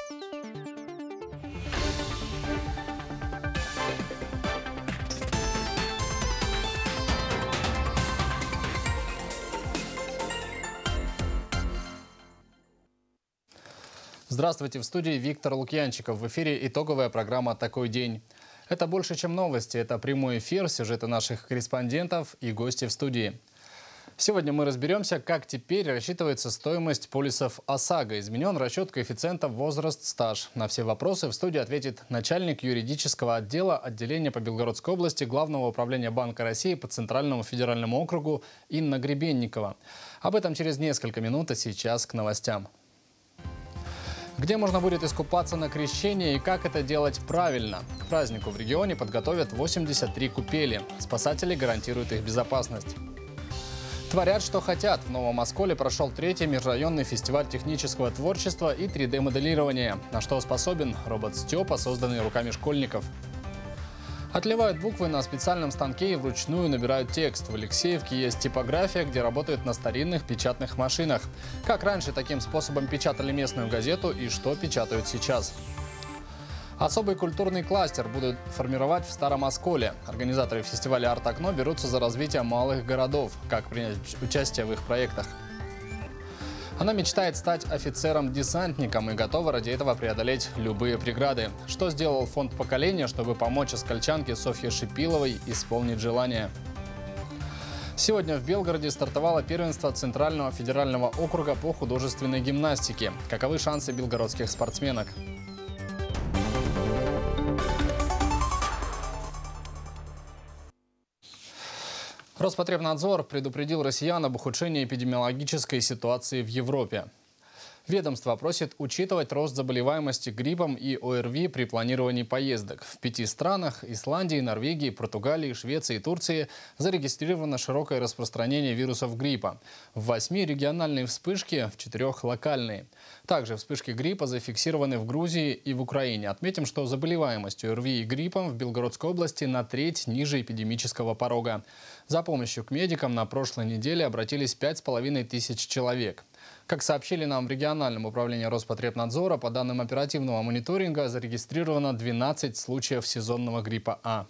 Здравствуйте, в студии Виктор Лукьянчиков. В эфире итоговая программа «Такой день». Это больше, чем новости. Это прямой эфир, сюжеты наших корреспондентов и гости в студии. Сегодня мы разберемся, как теперь рассчитывается стоимость полисов ОСАГО. Изменен расчет коэффициента возраст-стаж. На все вопросы в студии ответит начальник юридического отдела отделения по Белгородской области Главного управления Банка России по Центральному федеральному округу Инна Гребенникова. Об этом через несколько минут, а сейчас к новостям. Где можно будет искупаться на крещение и как это делать правильно? К празднику в регионе подготовят 83 купели. Спасатели гарантируют их безопасность. Творят, что хотят. В Новом Осколе прошел 3-й межрайонный фестиваль технического творчества и 3D-моделирования. На что способен робот Степа, созданный руками школьников. Отливают буквы на специальном станке и вручную набирают текст. В Алексеевке есть типография, где работают на старинных печатных машинах. Как раньше таким способом печатали местную газету и что печатают сейчас. Особый культурный кластер будут формировать в Старом Осколе. Организаторы фестиваля «Арт-Окно» берутся за развитие малых городов. Как принять участие в их проектах? Она мечтает стать офицером-десантником и готова ради этого преодолеть любые преграды. Что сделал фонд поколения, чтобы помочь оскольчанке Софье Шипиловой исполнить желание? Сегодня в Белгороде стартовало первенство Центрального федерального округа по художественной гимнастике. Каковы шансы белгородских спортсменок? Роспотребнадзор предупредил россиян об ухудшении эпидемиологической ситуации в Европе. Ведомство просит учитывать рост заболеваемости гриппом и ОРВИ при планировании поездок. В 5 странах – Исландии, Норвегии, Португалии, Швеции и Турции – зарегистрировано широкое распространение вирусов гриппа. В 8 региональные вспышки, в 4 локальные. Также вспышки гриппа зафиксированы в Грузии и в Украине. Отметим, что заболеваемость ОРВИ и гриппом в Белгородской области на треть ниже эпидемического порога. За помощью к медикам на прошлой неделе обратились 5500 человек. Как сообщили нам в региональном управлении Роспотребнадзора, по данным оперативного мониторинга зарегистрировано 12 случаев сезонного гриппа А.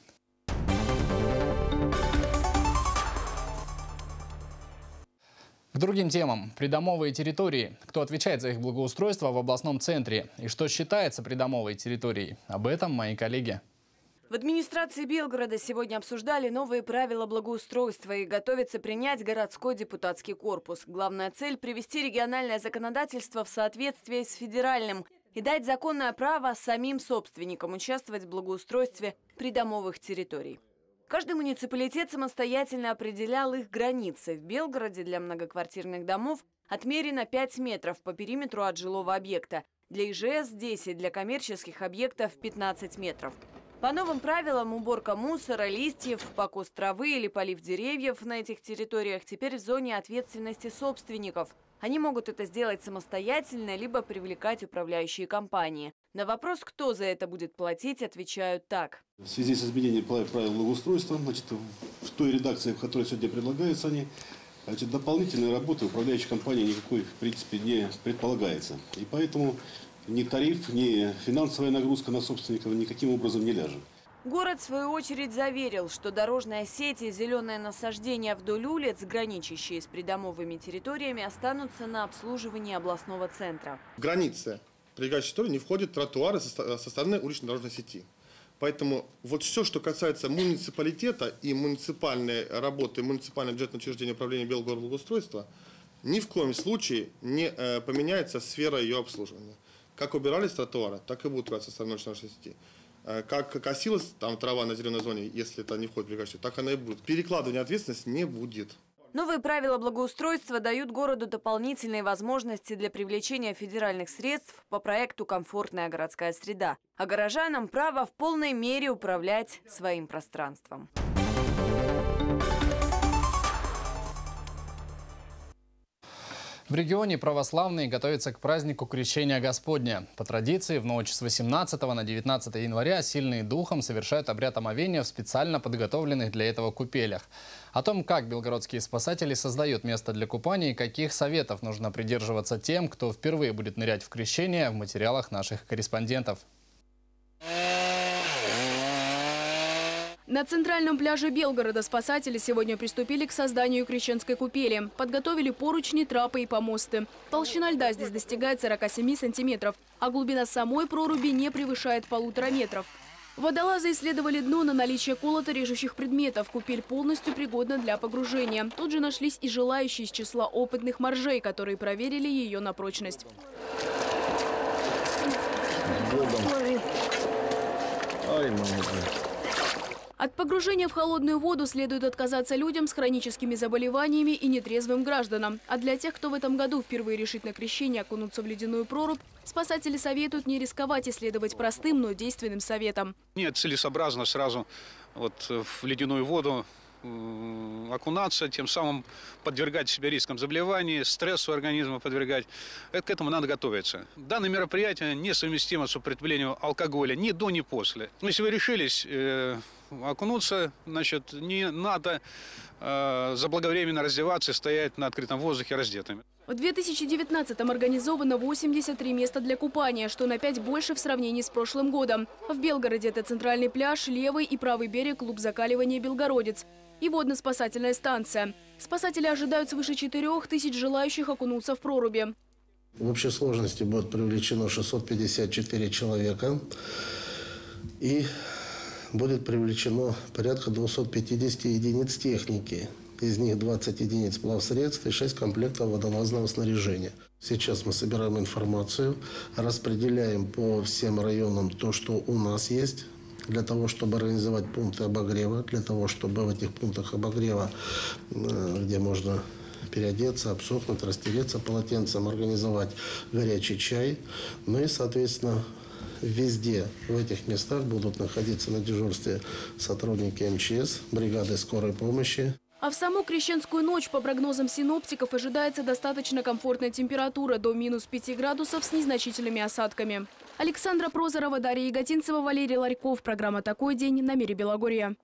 К другим темам. Придомовые территории. Кто отвечает за их благоустройство в областном центре? И что считается придомовой территорией? Об этом мои коллеги. В администрации Белгорода сегодня обсуждали новые правила благоустройства и готовится принять городской депутатский корпус. Главная цель – привести региональное законодательство в соответствие с федеральным и дать законное право самим собственникам участвовать в благоустройстве придомовых территорий. Каждый муниципалитет самостоятельно определял их границы. В Белгороде для многоквартирных домов отмерено 5 метров по периметру от жилого объекта. Для ИЖС – 10, для коммерческих объектов – 15 метров. По новым правилам уборка мусора, листьев, покос травы или полив деревьев на этих территориях теперь в зоне ответственности собственников. Они могут это сделать самостоятельно, либо привлекать управляющие компании. На вопрос, кто за это будет платить, отвечают так. В связи с изменением правил благоустройства, в той редакции, в которой сегодня предлагаются они, дополнительной работы управляющей компании никакой в принципе не предполагается. И поэтому ни тариф, ни финансовая нагрузка на собственников никаким образом не ляжет. Город, в свою очередь, заверил, что дорожная сеть и зеленое насаждение вдоль улиц, граничащие с придомовыми территориями, останутся на обслуживании областного центра. В границы прилегающей территории не входят тротуары со стороны уличной дорожной сети. Поэтому вот все, что касается муниципалитета и муниципальной работы, муниципального бюджетного учреждения управления Белгородблагоустройства, ни в коем случае не поменяется сфера ее обслуживания. Как убирались тротуары, так и будут убираться со стороны уличной сети. Как косилась там трава на зеленой зоне, если это не входит в прилегающую, так она и будет. Перекладывания ответственности не будет. Новые правила благоустройства дают городу дополнительные возможности для привлечения федеральных средств по проекту «Комфортная городская среда», а горожанам право в полной мере управлять своим пространством. В В регионе православные готовятся к празднику Крещения Господня. По традиции, в ночь с 18 на 19 января сильные духом совершают обряд омовения в специально подготовленных для этого купелях. О том, как белгородские спасатели создают место для купания и каких советов нужно придерживаться тем, кто впервые будет нырять в крещение, в материалах наших корреспондентов. На центральном пляже Белгорода спасатели сегодня приступили к созданию крещенской купели. Подготовили поручни, трапы и помосты. Толщина льда здесь достигает 47 сантиметров, а глубина самой проруби не превышает 1,5 метров. Водолазы исследовали дно на наличие колото-режущих предметов. Купель полностью пригодна для погружения. Тут же нашлись и желающие из числа опытных моржей, которые проверили ее на прочность. От погружения в холодную воду следует отказаться людям с хроническими заболеваниями и нетрезвым гражданам. А для тех, кто в этом году впервые решит на крещение окунуться в ледяную прорубь, спасатели советуют не рисковать и следовать простым, но действенным советам. Нет, целесообразно сразу в ледяную воду окунаться, тем самым подвергать себя рискам заболеваний, стрессу организма подвергать. К этому надо готовиться. Данное мероприятие несовместимо с употреблением алкоголя ни до, ни после. Если вы решились окунуться, значит, не надо заблаговременно раздеваться и стоять на открытом воздухе раздетыми. В 2019-м организовано 83 места для купания, что на 5 больше в сравнении с прошлым годом. В Белгороде это центральный пляж, левый и правый берег, клуб закаливания «Белгородец» и водно-спасательная станция. Спасатели ожидают свыше 4000 желающих окунуться в проруби. В общей сложности будет привлечено 654 человека и будет привлечено порядка 250 единиц техники. Из них 20 единиц плавсредств и 6 комплектов водолазного снаряжения. Сейчас мы собираем информацию, распределяем по всем районам то, что у нас есть, для того, чтобы организовать пункты обогрева, для того, чтобы в этих пунктах обогрева, где можно переодеться, обсохнуть, растереться полотенцем, организовать горячий чай. Ну и, соответственно, везде в этих местах будут находиться на дежурстве сотрудники МЧС, бригады скорой помощи. А в саму крещенскую ночь, по прогнозам синоптиков, ожидается достаточно комфортная температура до -5 градусов с незначительными осадками. Александра Прозорова, Дарья Яготинцева, Валерий Ларьков. Программа «Такой день» на Мире Белогорья.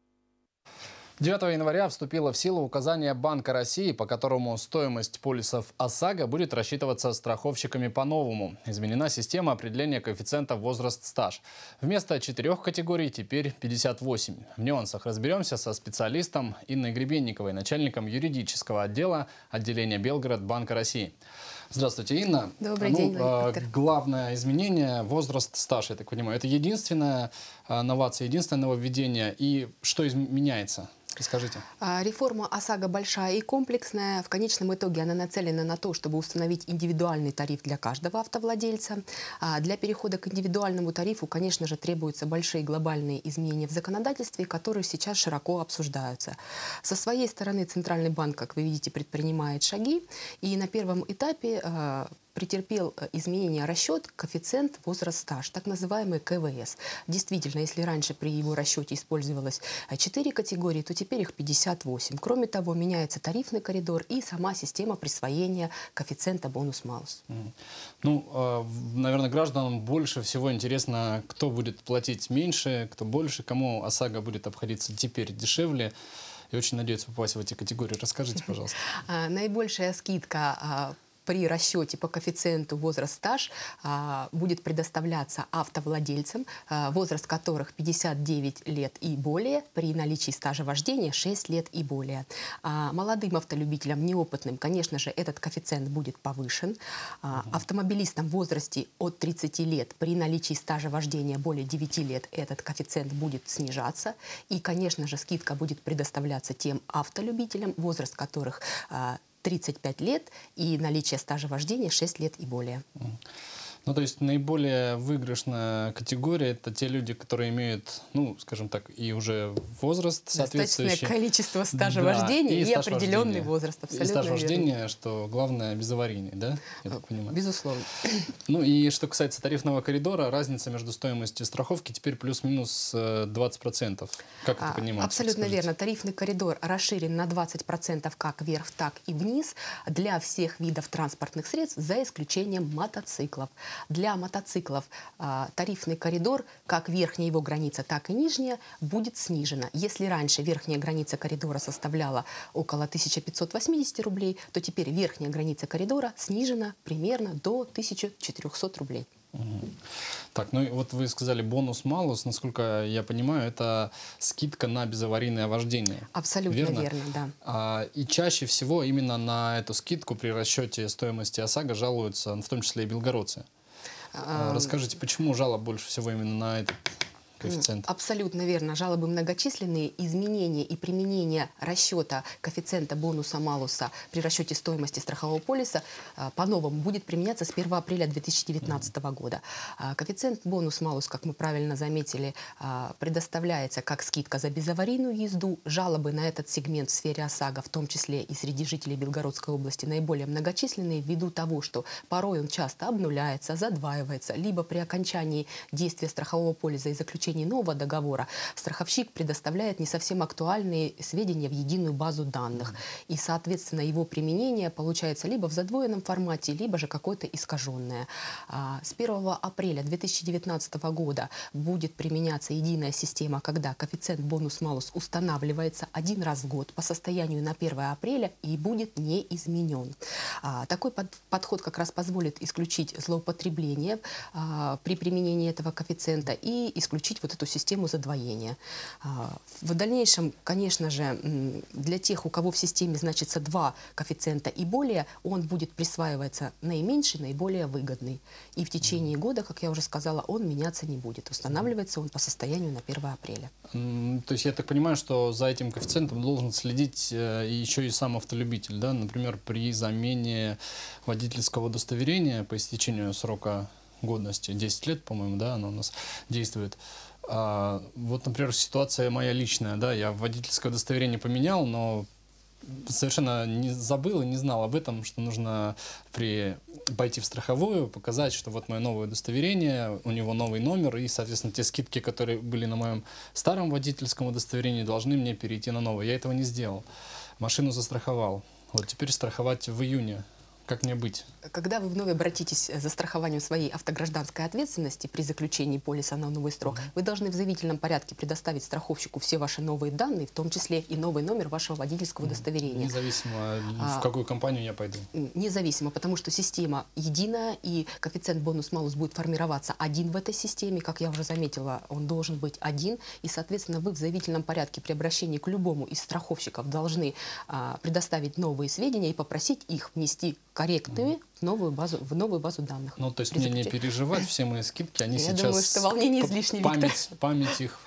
9 января вступило в силу указание Банка России, по которому стоимость полисов ОСАГО будет рассчитываться страховщиками по-новому. Изменена система определения коэффициента возраст-стаж. Вместо 4 категорий теперь 58. В нюансах разберемся со специалистом Инной Гребенниковой, начальником юридического отдела отделения Белгород Банка России. Здравствуйте, Инна. Добрый день, Виктор. Главное изменение – возраст-стаж, я так понимаю. Это единственная новация, единственное нововведение. И что меняется? Расскажите. Реформа ОСАГО большая и комплексная. В конечном итоге она нацелена на то, чтобы установить индивидуальный тариф для каждого автовладельца. Для перехода к индивидуальному тарифу, конечно же, требуются большие глобальные изменения в законодательстве, которые сейчас широко обсуждаются. Со своей стороны Центральный банк, как вы видите, предпринимает шаги. И на первом этапе претерпел изменение расчет коэффициент возраст-стаж, так называемый КВС. Действительно, если раньше при его расчете использовалось 4 категории, то теперь их 58. Кроме того, меняется тарифный коридор и сама система присвоения коэффициента бонус-малус. Ну, наверное, гражданам больше всего интересно, кто будет платить меньше, кто больше, кому ОСАГО будет обходиться теперь дешевле. И очень надеются попасть в эти категории. Расскажите, пожалуйста. Наибольшая скидка при расчете по коэффициенту возраст-стаж будет предоставляться автовладельцам, возраст которых 59 лет и более, при наличии стажа вождения 6 лет и более. Молодым автолюбителям, неопытным, конечно же, этот коэффициент будет повышен. Автомобилистам в возрасте от 30 лет при наличии стажа вождения более 9 лет этот коэффициент будет снижаться. И, конечно же, скидка будет предоставляться тем автолюбителям, возраст которых 35 лет и наличие стажа вождения 6 лет и более. Ну, то есть наиболее выигрышная категория — это те люди, которые имеют, ну, скажем так, и уже возраст соответствующий. Достаточное количество стажа Да, вождения и стаж определенный вождения. возраст. И Абсолютно стаж верно. вождения, что главное, без аварийный, да? Я так понимаю. Безусловно. Ну и что касается тарифного коридора, разница между стоимостью страховки теперь плюс-минус 20%. Как это понимать? Абсолютно верно. Тарифный коридор расширен на 20% как вверх, так и вниз для всех видов транспортных средств, за исключением мотоциклов. Для мотоциклов тарифный коридор, как верхняя его граница, так и нижняя, будет снижена. Если раньше верхняя граница коридора составляла около 1580 рублей, то теперь верхняя граница коридора снижена примерно до 1400 рублей. Так, ну и вот вы сказали бонус-малус, насколько я понимаю, это скидка на безаварийное вождение. Абсолютно верно, да. И чаще всего именно на эту скидку при расчете стоимости ОСАГО жалуются, в том числе и белгородцы. Расскажите, почему жалоб больше всего именно на этот коэффициент? Абсолютно верно. Жалобы многочисленные. Изменения и применение расчета коэффициента бонуса-малуса при расчете стоимости страхового полиса по-новому будет применяться с 1 апреля 2019 года. Коэффициент бонус-малус, как мы правильно заметили, предоставляется как скидка за безаварийную езду. Жалобы на этот сегмент в сфере ОСАГО, в том числе и среди жителей Белгородской области, наиболее многочисленные ввиду того, что порой он часто обнуляется, задваивается, либо при окончании действия страхового полиса и заключения нового договора страховщик предоставляет не совсем актуальные сведения в единую базу данных. И, соответственно, его применение получается либо в задвоенном формате, либо же какое-то искаженное. С 1 апреля 2019 года будет применяться единая система, когда коэффициент бонус-малус устанавливается один раз в год по состоянию на 1 апреля и будет не изменен. Такой подход как раз позволит исключить злоупотребление при применении этого коэффициента и исключить вот эту систему задвоения. В дальнейшем, конечно же, для тех, у кого в системе значится 2 коэффициента и более, он будет присваиваться наименьший, наиболее выгодный. И в течение года, как я уже сказала, он меняться не будет. Устанавливается он по состоянию на 1 апреля. То есть я так понимаю, что за этим коэффициентом должен следить еще и сам автолюбитель, да? Например, при замене водительского удостоверения по истечению срока годности, 10 лет, по-моему, да, оно у нас действует. Вот, например, ситуация моя личная, да, я водительское удостоверение поменял, но совершенно не забыл и не знал об этом, что нужно пойти в страховую, показать, что вот мое новое удостоверение, у него новый номер, и, соответственно, те скидки, которые были на моем старом водительском удостоверении, должны мне перейти на новое. Я этого не сделал. Машину застраховал. Вот теперь страховать в июне. Как мне быть? Когда вы вновь обратитесь за страхованием своей автогражданской ответственности при заключении полиса на новый срок, вы должны в заявительном порядке предоставить страховщику все ваши новые данные, в том числе и новый номер вашего водительского удостоверения. Независимо, в какую компанию я пойду? Независимо, потому что система единая, и коэффициент бонус-малус будет формироваться один в этой системе. Как я уже заметила, он должен быть один. И, соответственно, вы в заявительном порядке при обращении к любому из страховщиков должны предоставить новые сведения и попросить их внести корректными в новую базу данных. Ну, то есть мне не переживать, все мои скидки, они сейчас... Я думаю, что волнение излишне, Виктор. Память их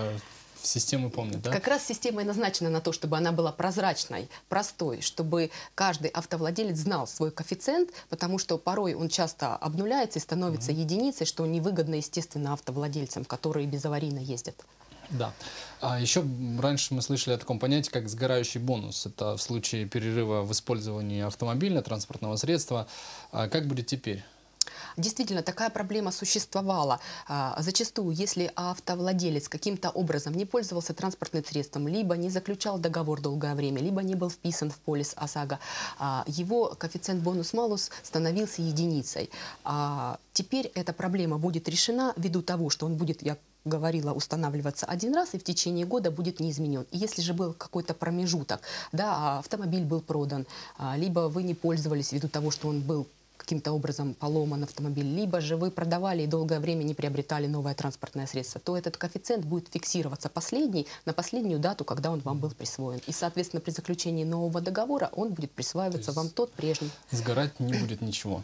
системы помнит, да? Как раз система и назначена на то, чтобы она была прозрачной, простой, чтобы каждый автовладелец знал свой коэффициент, потому что порой он часто обнуляется и становится единицей, что невыгодно, естественно, автовладельцам, которые безаварийно ездят. Да. А еще раньше мы слышали о таком понятии, как сгорающий бонус. Это в случае перерыва в использовании автомобиля, транспортного средства. А как будет теперь? Действительно, такая проблема существовала. Зачастую, если автовладелец каким-то образом не пользовался транспортным средством, либо не заключал договор долгое время, либо не был вписан в полис ОСАГО, его коэффициент бонус-малус становился единицей. Теперь эта проблема будет решена ввиду того, что он будет, я говорила, устанавливаться один раз и в течение года будет не изменен. И если же был какой-то промежуток, да, автомобиль был продан, либо вы не пользовались ввиду того, что он был каким-то образом поломан автомобиль, либо же вы продавали и долгое время не приобретали новое транспортное средство, то этот коэффициент будет фиксироваться на последнюю дату, когда он вам был присвоен. И, соответственно, при заключении нового договора он будет присваиваться вам тот прежний. Сгорать не будет ничего.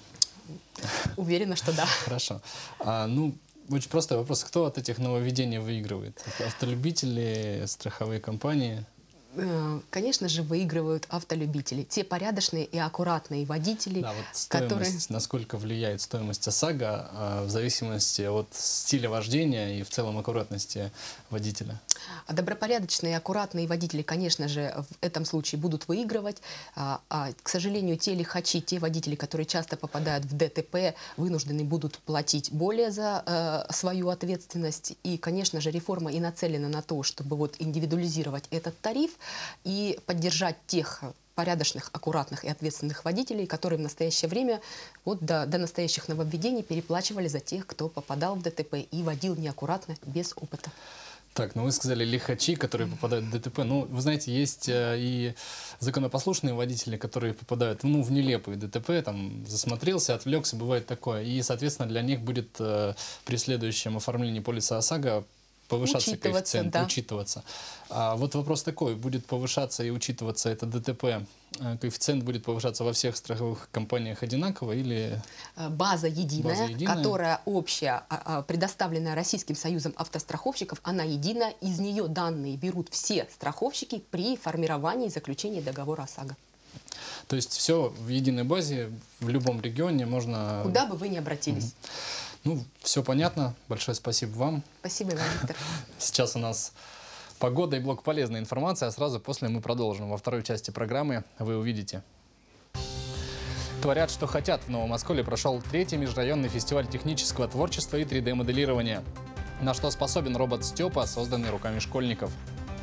Уверена, что да. Хорошо. Ну, очень простой вопрос. Кто от этих нововведений выигрывает? Автолюбители, страховые компании? Конечно же, выигрывают автолюбители. Те порядочные и аккуратные водители, да, вот стоимость, которые... насколько влияет стоимость ОСАГО в зависимости от стиля вождения и в целом аккуратности водителя? Добропорядочные и аккуратные водители, конечно же, в этом случае будут выигрывать. К сожалению, те лихачи, те водители, которые часто попадают в ДТП, вынуждены будут платить более за свою ответственность. И, конечно же, реформа и нацелена на то, чтобы вот индивидуализировать этот тариф и поддержать тех порядочных, аккуратных и ответственных водителей, которые в настоящее время, вот до настоящих нововведений, переплачивали за тех, кто попадал в ДТП и водил неаккуратно, без опыта. Так, ну вы сказали лихачи, которые попадают в ДТП. Ну, вы знаете, есть и законопослушные водители, которые попадают, ну, в нелепые ДТП, там, засмотрелся, отвлекся, бывает такое. И, соответственно, для них будет при следующем оформлении полиса ОСАГО повышаться коэффициент, да. Учитываться. А вот вопрос такой, будет повышаться и учитываться это ДТП, коэффициент будет повышаться во всех страховых компаниях одинаково или... База единая, которая общая, предоставленная Российским союзом автостраховщиков, она единая, из нее данные берут все страховщики при формировании и заключении договора ОСАГО. То есть все в единой базе, в любом регионе можно... Куда бы вы ни обратились. Ну, все понятно. Большое спасибо вам. Спасибо, Иван Виктор. Сейчас у нас погода и блок полезной информации, а сразу после мы продолжим. Во второй части программы вы увидите. Творят, что хотят. В Новом Осколе прошел 3-й межрайонный фестиваль технического творчества и 3D-моделирования. На что способен робот Степа, созданный руками школьников.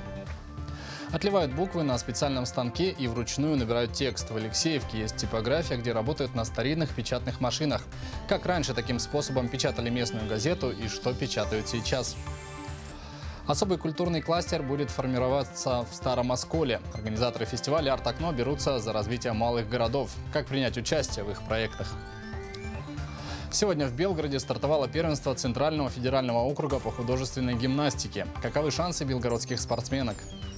Отливают буквы на специальном станке и вручную набирают текст. В Алексеевке есть типография, где работают на старинных печатных машинах. Как раньше таким способом печатали местную газету и что печатают сейчас. Особый культурный кластер будет формироваться в Старом Осколе. Организаторы фестиваля «Арт-Окно» берутся за развитие малых городов. Как принять участие в их проектах? Сегодня в Белгороде стартовало первенство Центрального федерального округа по художественной гимнастике. Каковы шансы белгородских спортсменок?